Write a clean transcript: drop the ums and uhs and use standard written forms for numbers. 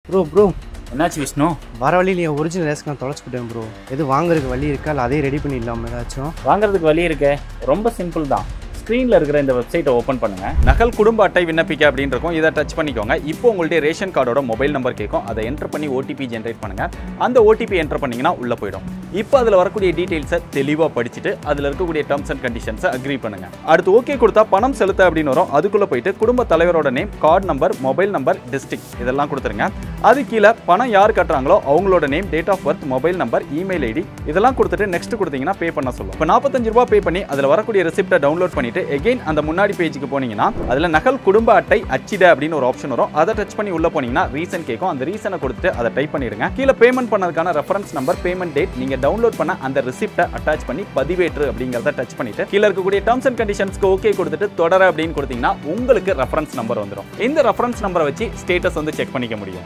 Bro என்னாச்சு விஷ்ணு? வர வழியில் என் ஒரிஜினல் ரேஸ் நான் தொலைச்சிக்கிட்டேன் ப்ரோ. எது வாங்குறதுக்கு வழி இருக்கா இல்லை அதே ரெடி பண்ணிடலாமா ஏதாச்சும்? வாங்குறதுக்கு வழி இருக்கே, ரொம்ப சிம்பிள் தான். ஸ்க்ரீனில் இருக்கிற இந்த வெப்சைட்டை ஓப்பன் பண்ணுங்கள். நகல் குடும்ப அட்டை விண்ணப்பிக்க அப்படின்னு இருக்கும். இதை டச் பண்ணிக்கோங்க. இப்போ உங்களுடைய ரேஷன் கார்டோட மொபைல் நம்பர் கேட்கும். அதை என்டர் பண்ணி ஓடிபி ஜென்ரேட் பண்ணுங்கள். அந்த ஓடிபி என்டர் பண்ணிங்கன்னா உள்ளே போயிடும். இப்போ அதில் வரக்கூடிய டீட்டெயில்ஸை தெளிவாக படிச்சுட்டு அதில் இருக்கக்கூடிய டர்ம்ஸ் அண்ட் கண்டிஷன்ஸை அக்ரி பண்ணுங்கள். அடுத்து ஓகே கொடுத்தா பணம் செலுத்த அப்படின்னு வரும். அதுக்குள்ளே போயிட்டு குடும்ப தலைவரோட name, card number, mobile number, district இதெல்லாம் கொடுத்துருங்க. அது கீழே பணம் யார் கட்டுறாங்களோ அவங்களோட name, date of birth, mobile number, email ID இதெல்லாம் கொடுத்துட்டு நெக்ஸ்ட் கொடுத்தீங்கன்னா பே பண்ண சொல்லும். இப்போ 45 ரூபா பே பண்ணி அதில் வரக்கூடிய ரெசிப்டை டவுன்லோட் பண்ணிட்டு எகைன் அந்த முன்னாடி பேஜுக்கு போனீங்கன்னா அதில் நகல் குடும்ப அட்டை அச்சிட அப்படின்னு ஒரு ஆப்ஷன் வரும். அதை டச் பண்ணி உள்ள போனீங்கன்னா ரீசன் கேட்கும். அந்த ரீசனை கொடுத்துட்டு அதை டைப் பண்ணிடுங்க. கீழே பேமெண்ட் பண்ணதுக்கான ரெஃபரன்ஸ் நம்பர், பேமெண்ட் டேட், நீங்க டவுன்லோட் பண்ண அந்த ரெசிப்டை அட்டாச் பண்ணி பதிவேற்று அப்படிங்கறத டச் பண்ணிட்டு கீழே இருக்கக்கூடிய டர்ம்ஸ் அண்ட் கண்டிஷன்ஸ்க்கு ஓகே கொடுத்துட்டு தொடர அப்படின்னு கொடுத்தீங்கன்னா உங்களுக்கு ரெஃபரன்ஸ் நம்பர் வந்துடும். இந்த ரெஃபரன்ஸ் நம்பரை வச்சு ஸ்டேட்டஸ் வந்து செக் பண்ணிக்க முடியும்.